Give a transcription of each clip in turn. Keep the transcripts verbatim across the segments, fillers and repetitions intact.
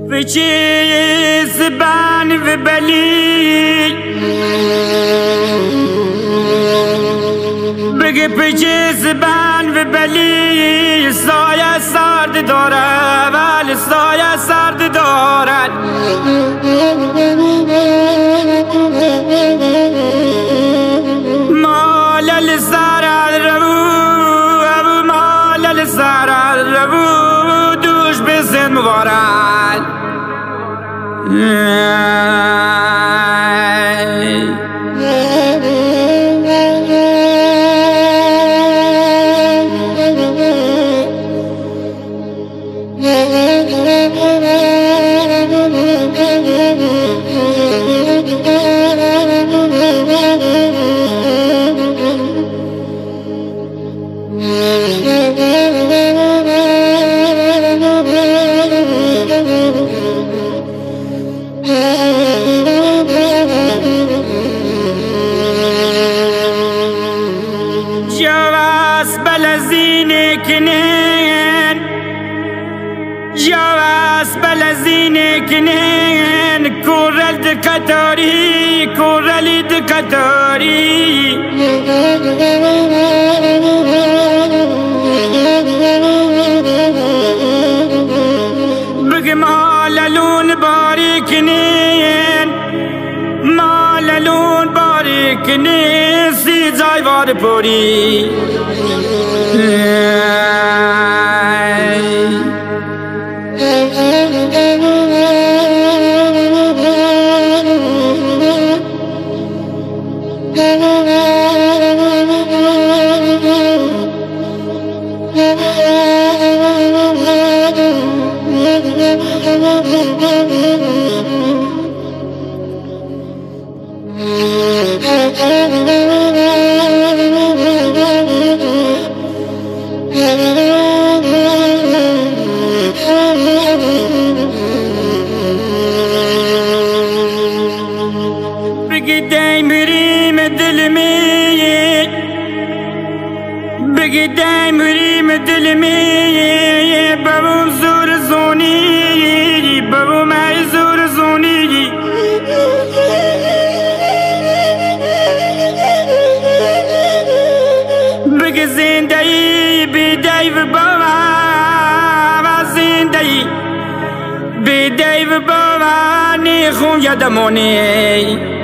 بچه زبان و بلی بگه بچه زبان و بلی سایه سرد داره ولی سایه سرد دارد مال لسرد رو ابو مال لسرد رو دوش بزن مبارد جواز بلزینه کنن جواز بلزینه کنن کورل دکتاری کورل دکتاری بگه مالالون باری کنن مالالون باری کنن سی جای وار پوری بگی دیمریم دل می بگی دیمریم دل می بابم زور زونی بابم ای زور زونی بگی زندگی بیدی و بابا زندگی بیدی و بابا نیخون یادمونی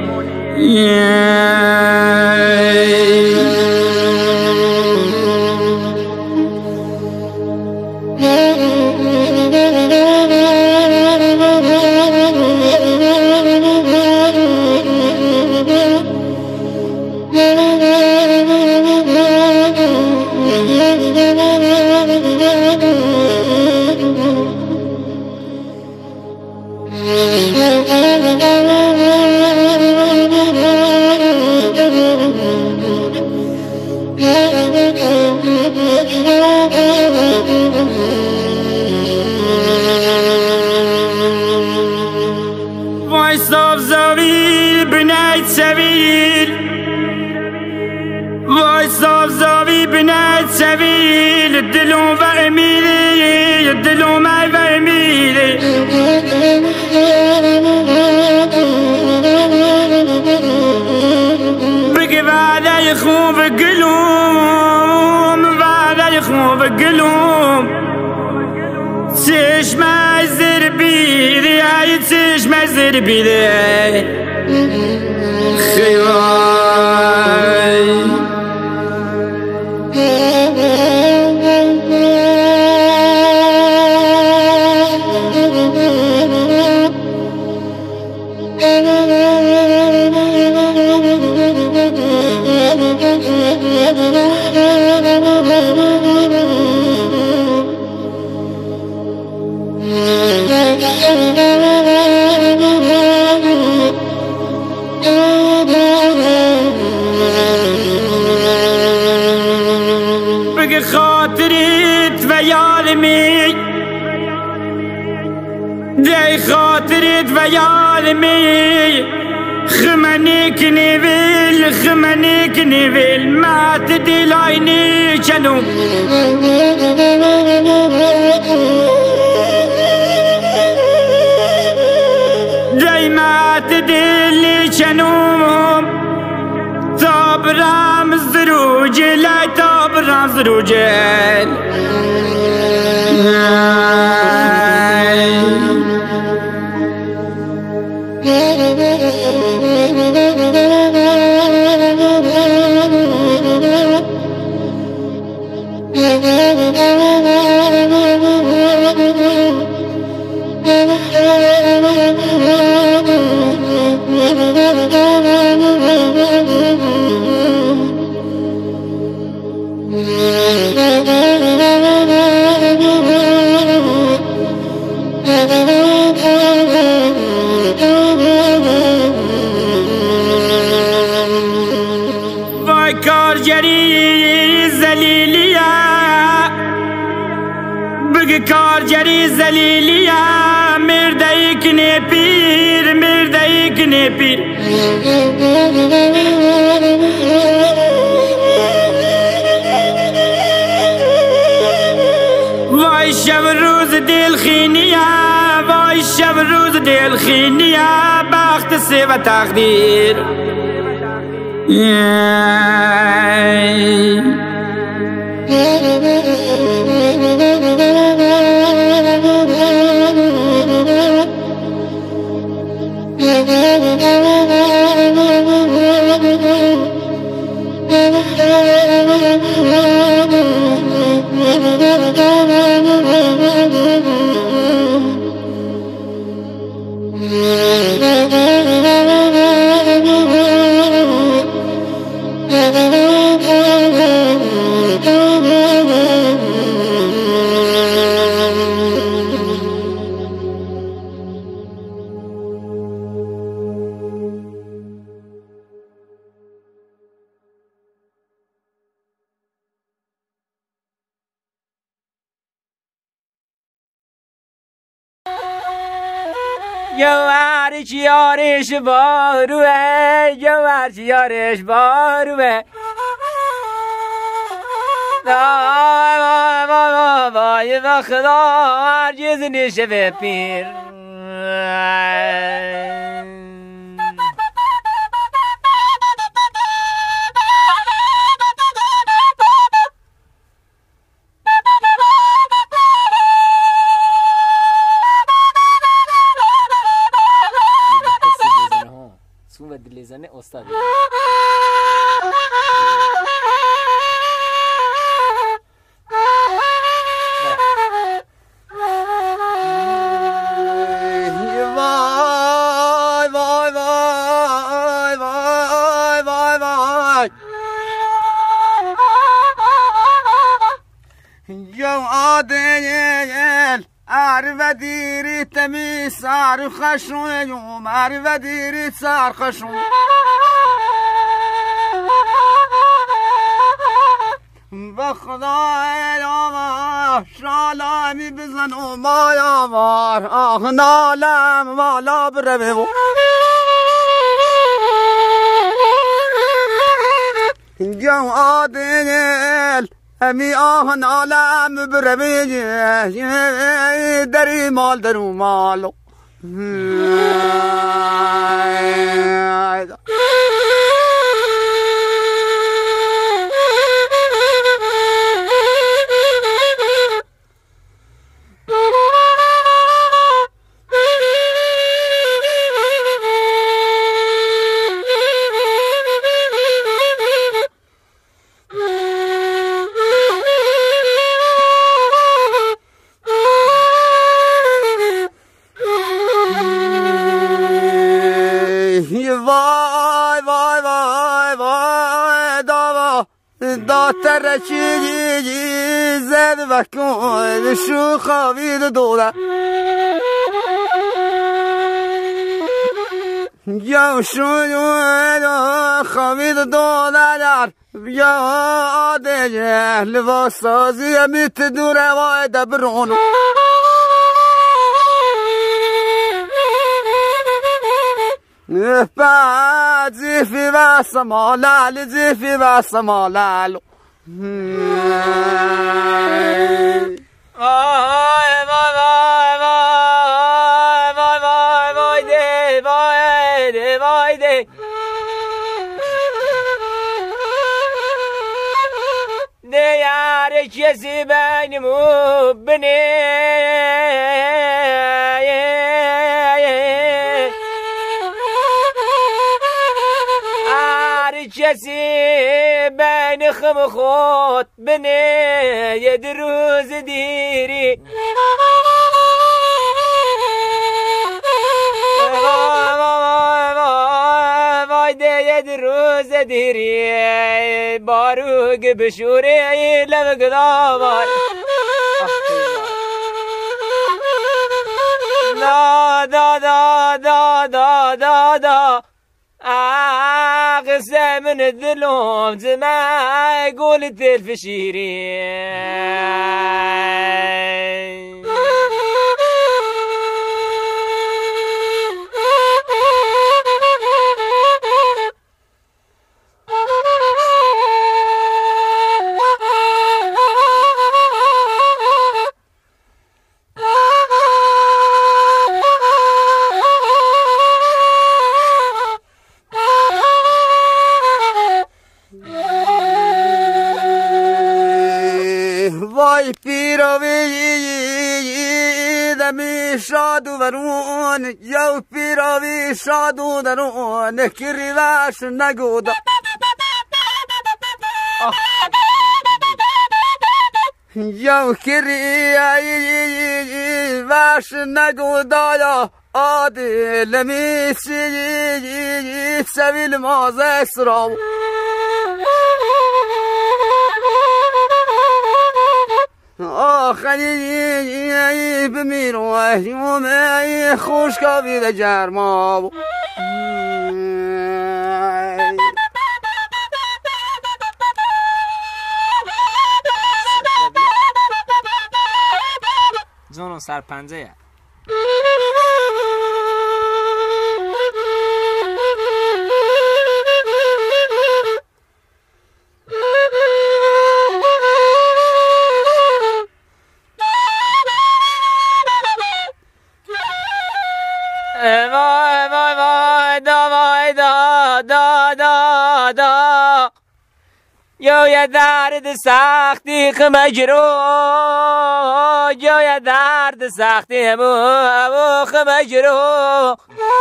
وای صاف زاویل بنایت سویل وای صاف زاویل بنایت سویل دلون و امیلی دلون مای و امیلی بگه وعده خوب گلوم وعده خوب گلوم چشم زیر بیده ای چشم زیر بیده خیوای بگه خاطرت و یادمی دی خاطرت و یادمی خمنی کنیویل خمنی کنیویل مات دیلاینی چنو رجال وای کارگری زلیلیه بگه کارگری زلیلیه مرده ای کنه پیر مرده ای کنه پیر وای شب روز دل خینیه وای شب روز دل خینیه بخت سه و تقدیر یوار چیارش باروه یوار چیارش باروه وای وای وای وای خدا هرگز نشه به پیر دلیزنه استاد عرف دیری تمی سار خشون یوم عرف دیری سار خشون به خدای آمار شالامی بزن و مای آمار آه نالم والا بره و جو آدل امی آهن عالم بروی دری مال درو مالو وای وای وای وای داوا داتر چیزی زد و کن شو خوابید دوده یا شو خوابید دوده در بیا آده لباس سازی میت دوره وای دبرونو بعد زيفي بس مالال زيفي بس مالال وای وای وای وای وای وای ده وای ده وای ده ده یا کسی بینمو بنه هر کسی بین خم خود بنه یه روز دیری روز دیری باروگ بشوری لبگ داوار دا دا دا دا دا دا دا قصه من الظلم زما قولت الفشيري وای پیروی دمی شادو برون یو پیروی شادو درون کری وش نگودا یو کری وش نگودا یا عادل میسی سویل مازه سراو آخری بمیرو یوم خوش کابی به جرما جونو سرپنجه وای وای وای دا وای دا دا دا دا یو یه درد سختی خمجرو یو یه درد سختی همو خمجرو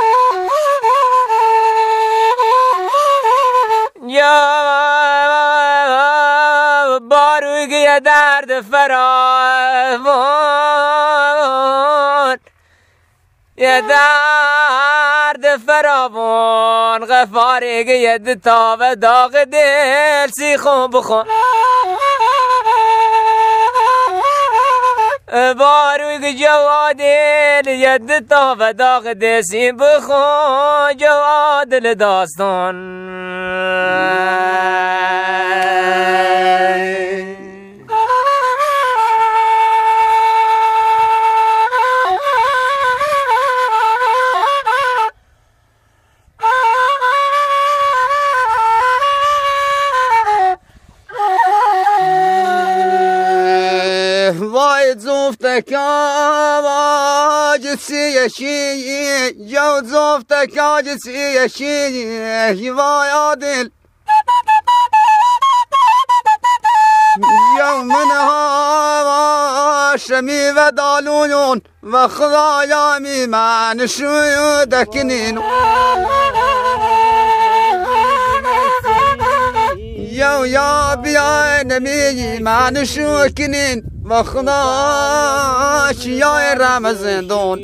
یا باروگ یه درد فراوان یه درد فراوان غفاری که یه تاوه داغ دل سی خون بخون باروی که جوادل یه تاوه داغ دل سی بخون جوادل داستان وای زفت کاج سیشی یو زفت کاج سیشی وای عادل یو من ها شمی و دالون و خدایا می من شو دکنین یو یا بیا نمی من شو کنین و خدا شیای رمزندون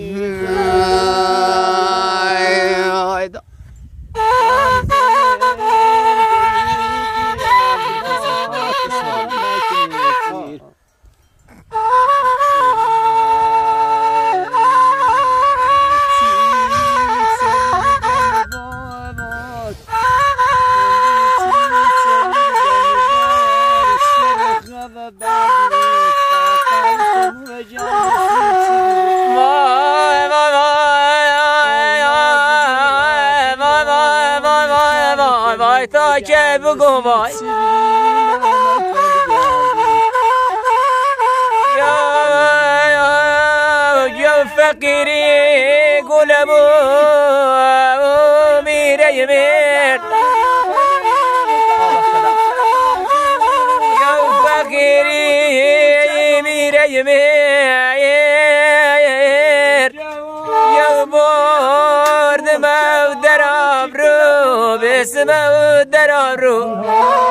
تا که بگو وای یا فقیری گلمو میره میر یا فقیری يمير يغبور دمو درابرو بسمو درابرو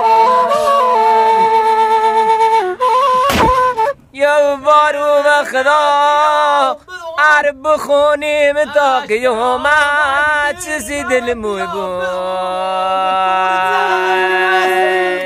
يغبارو بخدا عرب خوني متاق يومات سيد الموبو